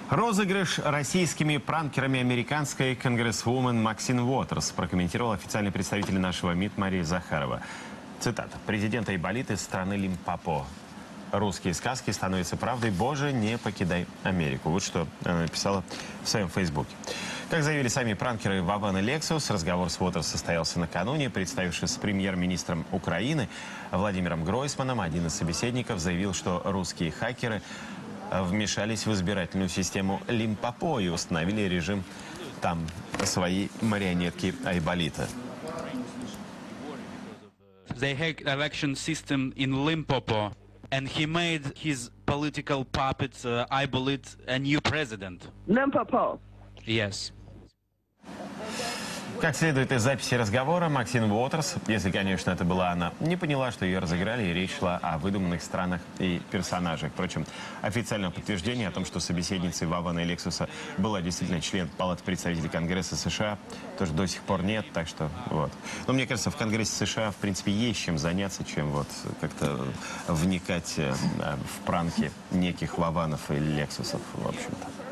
Розыгрыш российскими пранкерами американской конгрессвумен Максин Уотерс прокомментировал официальный представитель нашего МИД Мария Захарова. Цитата. «Президент Айболит из страны Лимпопо. Русские сказки становятся правдой. Боже, не покидай Америку». Вот что она написала в своем фейсбуке. Как заявили сами пранкеры Вован и Лексус, разговор с Уотерс состоялся накануне. Представившись с премьер-министром Украины Владимиром Гройсманом, один из собеседников заявил, что русские хакеры вмешались в избирательную систему Лимпопо и установили режим там своей марионетки Айболита. They hacked election system in Limpopo, and he made his political puppet Aybolit a new president. Limpopo. Yes. Как следует из записи разговора, Максин Уотерс, если, конечно, это была она, не поняла, что ее разыграли, и речь шла о выдуманных странах и персонажах. Впрочем, официального подтверждения о том, что собеседницей Вована и Лексуса была действительно член Палаты представителей Конгресса США, тоже до сих пор нет, так что вот. Но мне кажется, в Конгрессе США, в принципе, есть чем заняться, чем вот как-то вникать в пранки неких Вованов и Лексусов, в общем-то.